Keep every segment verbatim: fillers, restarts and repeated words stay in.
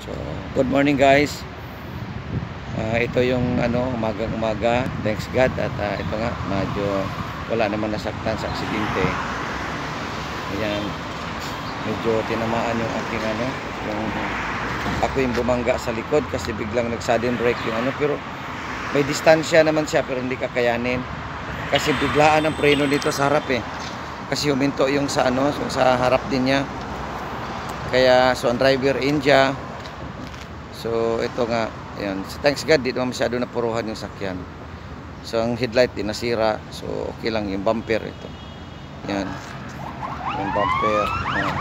So, good morning guys. Uh, ito yung ano, umagang umaga. Thanks God at uh, ito nga, medyo wala naman nasaktan sa aksidente. Ayan, medyo tinamaan yung aking ano, yung ako yung bumangga sa likod kasi biglang nag-sudden brake yung ano, pero may distansya naman siya pero hindi kakayanin. Kasi biglaan ang preno dito sa harap eh. Kasi huminto yung sa ano, yung sa harap din niya. Kaya so ang driver India. So ito nga, ayan. So, thanks God, di naman masyado napuruhan yung sakyan. So ang headlight din nasira. So okay lang yung bumper ito. Yan. Yung bumper. Yan.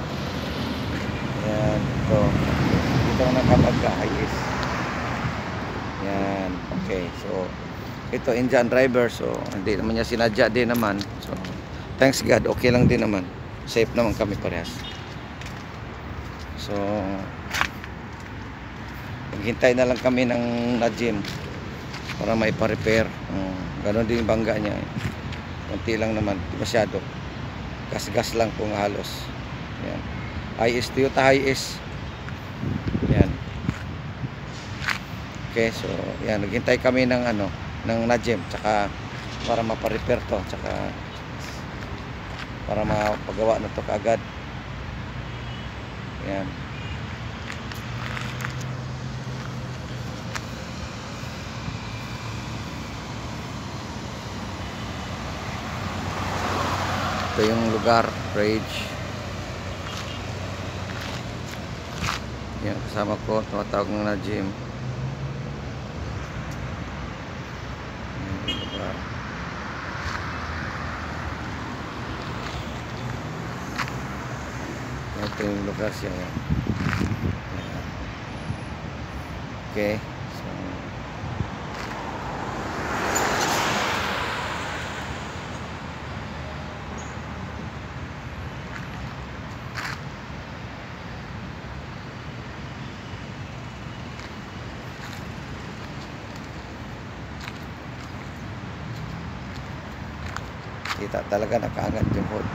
Yan. Ito. Ito ang nakapagka-ayos. Yan. Okay. So ito Indian driver. So hindi naman niya sinadya din naman. So thanks God, okay lang din naman. Safe naman kami parehas. So maghintay na lang kami ng Najim para maipa-repair. Um, ganon din yung bangga niya. Kunti lang naman, di masyado. Gas-gas lang kung halos. Yan. I S, Toyota I S. Yan. Okay, so yan, naghintay kami ng ano, ng Najim tsaka para mapa-repair to, tsaka para mapagawa na to kaagad. Yan. Ito yung lugar, bridge. Yan, kasama ko, tumatawag ng Najim. Yan yung lugar. Ito yung lugar siya. Yan. Okay. So, kita talaga nakaangat yung hood.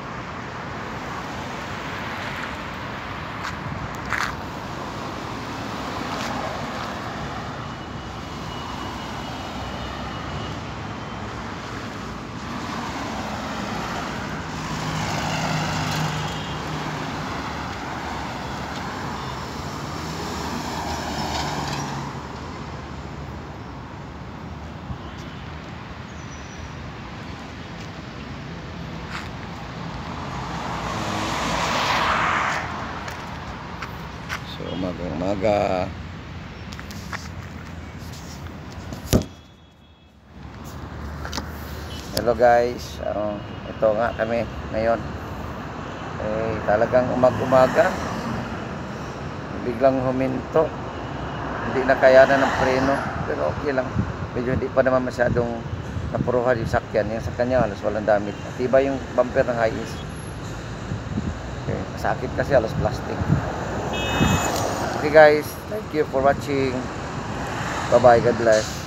Umagang umaga. Hello guys, uh, ito nga kami ngayon. Eh, talagang umag-umaga biglang huminto, hindi na kayanan ng preno, pero okay lang, medyo hindi pa naman masyadong napuruhan yung sakyan. Yung sakyan niya halos walang damit at iba yung bumper ng high-is. Okay, masakit kasi halos plastic. Okay guys, thank you for watching. Bye bye, God bless.